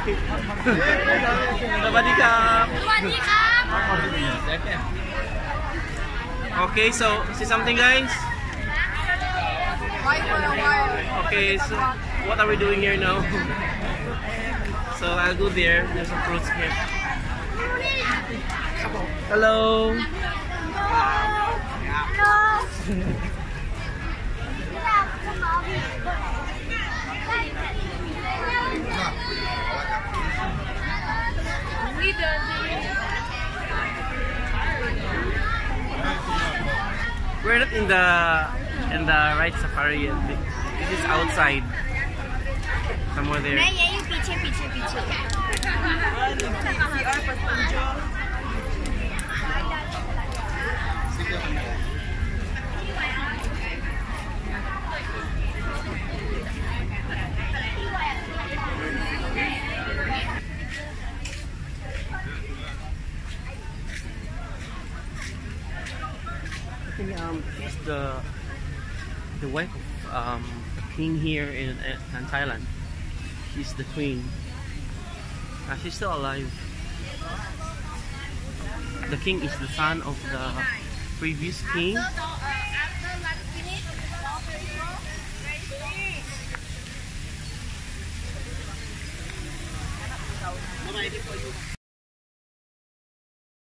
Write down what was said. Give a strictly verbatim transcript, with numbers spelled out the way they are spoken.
Sabadi ka. Okay, so see something, guys. Okay, so what are we doing here now? So I'll go there. There's some fruits here. Hello. We're not in the in the right safari yet. This is outside. Somewhere there. Um, she's the the wife of um, the king here in, in Thailand. She's the queen. Uh, she's still alive. The king is the son of the previous king. Ready for you.